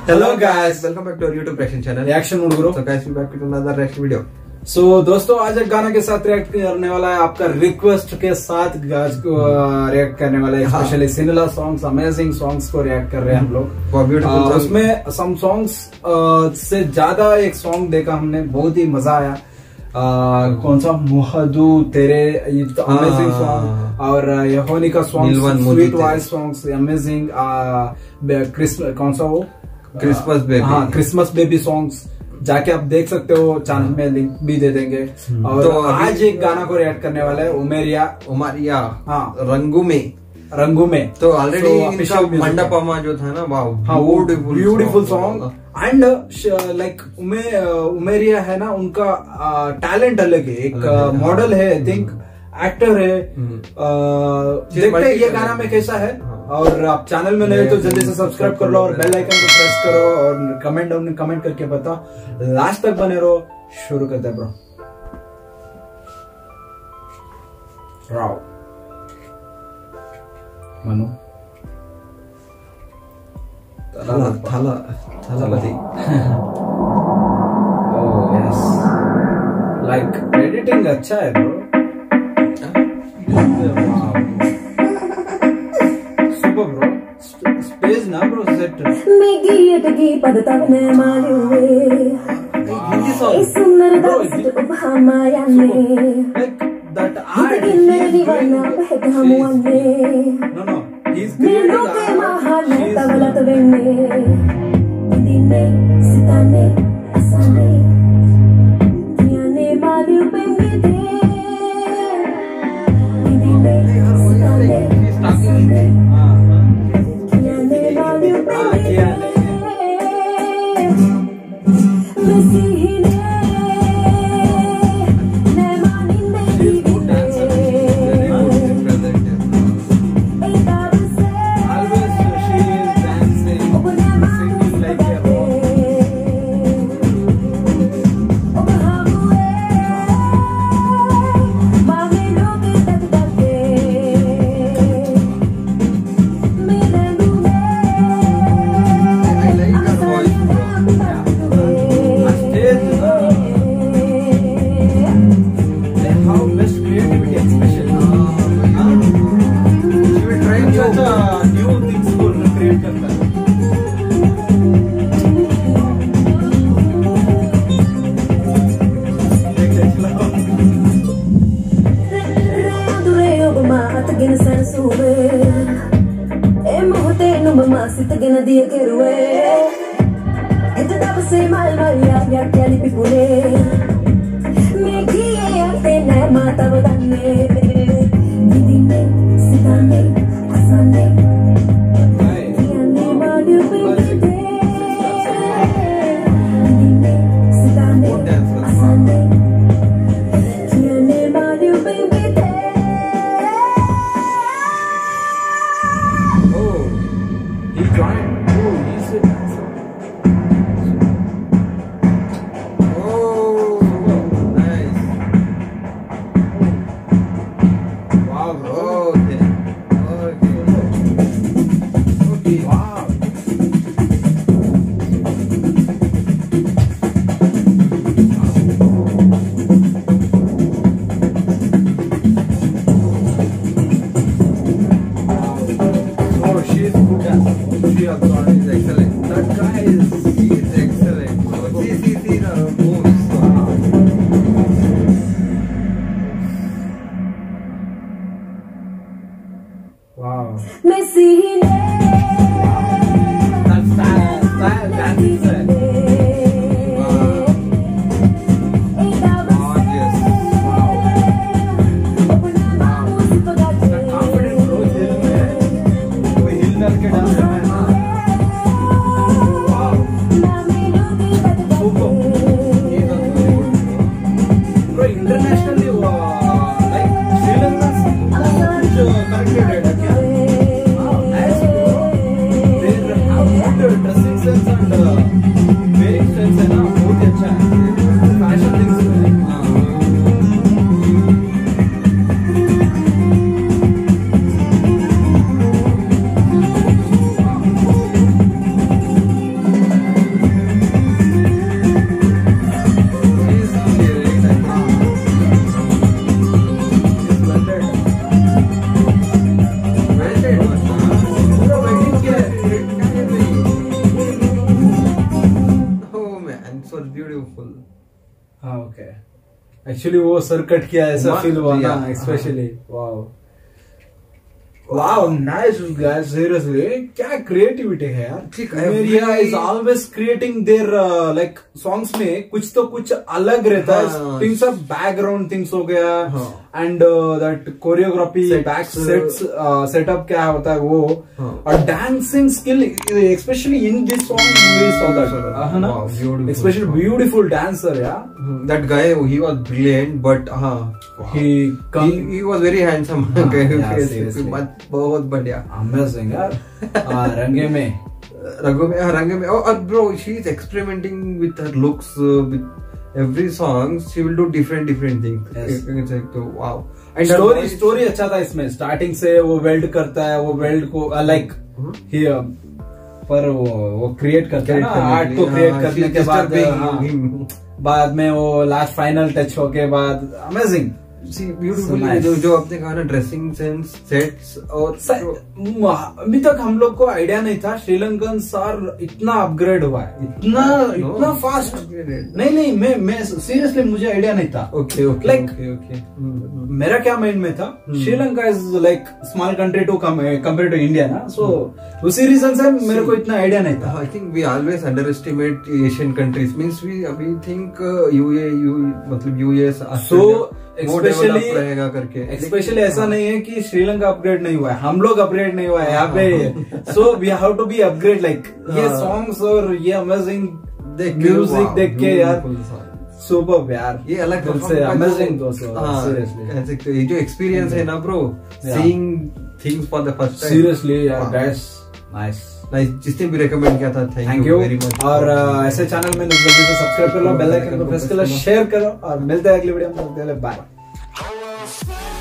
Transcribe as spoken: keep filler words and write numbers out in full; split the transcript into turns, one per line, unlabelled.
Hello guys, welcome back to our YouTube reaction channel.
Reaction mood bro.
So guys, we back with another reaction video.
So दोस्तों आज एक गाना के साथ react करने वाला है, आपका रिक्वेस्ट के साथ रिएक्ट करने वाला है। Specially Sinhala songs, amazing songs को रिएक्ट कर रहे हैं हम लोग। uh, उसमें सम सॉन्ग्स uh, से ज्यादा एक सॉन्ग देखा हमने, बहुत ही मजा आया। uh, कौन सा मुहदू तेरे, ये तो अमेजिंग सॉन्ग। और यहोनी का song, sweet voice songs amazing. Christmas कौन सा वो,
क्रिसमस बेबी,
हाँ क्रिसमस बेबी सॉन्ग्स जाके आप देख सकते हो, चैनल में लिंक भी दे देंगे। और तो आज एक गाना को रिएक्ट करने वाला है, उमेरिया
उमरिया,
हाँ
रंगू में
रंगू में।
तो ऑलरेडी मंडपमा जो था ना,
हाँ वो beautiful song. And like Umaria है ना, उनका टैलेंट अलग है, एक मॉडल है, आई थिंक एक्टर है। देखते हैं ये गाना में कैसा है। और आप चैनल में नए तो जल्दी से सब्सक्राइब कर लो और बेल आइकन को प्रेस करो और कमेंट डाउन कमेंट करके बता, लास्ट तक बने रहो। शुरू करते हैं ब्रो। राव मनु
Thala Thala Thalapathy.
Oh yes, like editing अच्छा है bro. Space na bro, set.
Megi etagi padatavne maluwe.
Hindi song.
Isundar dasat ubhamayane.
Like that art.
Ikinne divana pehkamuane.
No no, he's creating
art. Mendo ke mahane tavalat venne. Dinne sitane asane. Kiyane malu pengide. Dinne sitane asane. Sit again, dia kerue. Itu tak bersih mal mal ya ya kali pipule. Megi ya tena mata badane. Didine sitane asane. Kiane malu pipule. Didine sitane asane. Kiane malu pipule.
He joined. Oh, he's a dancer.
Oh, nice.
Wow, bro.
Okay. Okay.
Okay. Wow. Oh, she's good dancer. She also
He's excellent.
that guy is.
He is excellent. So, see, see, see the moves.
Wow.
Messi
That's style, style, dancing style. Internationally, uh, like Sri Lanka, connected. Actually वो sir cut किया ऐसा
मा-
feel हुआ ना,
yeah.
Specially. Wow wow nice guys, seriously क्या creativity है यार।
ठीक,
मेरिया
every-
is always creating there like songs में कुछ तो कुछ अलग रहता है।
हाँ।
थिंग्स ऑफ बैकग्राउंड थिंग्स हो गया,
हाँ।
And that choreography,
Sets,
back sets, setup क्या होता है वो,
हाँ।
और dancing skill specially in this song we saw that, है ना,
Wow, beautiful
specially
song.
Beautiful dancer या
That guy, he was brilliant, but हाँ,
he
he,
come
he was very handsome.
हाँ,
guy,
yeah,
face-
seriously.
मत- बहुत बढ़िया।
Amazing यार। हाँ, रंगे में
रंगों में, हाँ, रंगों में, और bro she is experimenting with her looks, with every song she will do different different
Yes.
Things. तो वाओ, एंड
स्टोरी स्टोरी अच्छा था इसमें। स्टार्टिंग से वो वेल्ड करता है, वो वेल्ड को लाइक ही पर वो वो क्रिएट करता है ना, आर्ट को क्रिएट करने के बाद हाँ, बाद में वो लास्ट फाइनल टच होके बाद अमेजिंग
ब्यूटीफुल।
So nice.
जो जो आपने कहा ना, ड्रेसिंग सेंस, सेट्स, और
अभी तक हम लोग को आइडिया नहीं था श्रीलंकन सर इतना अपग्रेड हुआ है, इतना इतना फास्ट। नहीं नहीं मैं मैं सीरियसली मुझे आइडिया नहीं था।
Okay okay
Like-
okay okay.
मेरा क्या माइंड में था, Sri Lanka is like small country to compare to India ना, सो उसी रीजन से मेरे को इतना आइडिया नहीं था।
I think we always underestimate Asian countries. Means we we think uh, U A U मतलब U S
So,
वो
especially-
develop रहेगा करके।
स्पेशली ऐसा नहीं है कि श्रीलंका अपग्रेड नहीं हुआ है, हम लोग अपग्रेड नहीं हुआ है यहाँ पे। So we have to be upgrade like ये
हाँ।
सॉन्ग्स और ये अमेजिंग
देख के,
म्यूजिक
wow,
देख के यार
beautiful song.
सुपर यार,
ये अलग
दिल
perform
से
का जो-
अमेजिंग दोस्तों,
हाँ,
सीरियसली
कह सकते हो। ये जो एक्सपीरियंस है ना bro,
Yeah.
Seeing things for the first time,
seriously यार
Wow.
Guys nice,
nice. जिसने भी रेकमेंड किया था, thank
thank
you
you.
Very much.
और uh, ऐसे चैनल में जल्दी से सब्सक्राइब कर लो, बेल आइकन को प्रेस कर लो, शेयर करो, और मिलते हैं अगली वीडियो में। बाय।